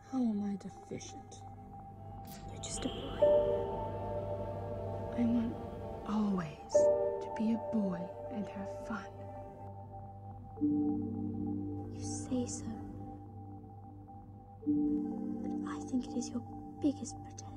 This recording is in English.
How am I deficient? You're just a boy. I want always to be a boy and have fun. You say so. But I think it is your biggest protection.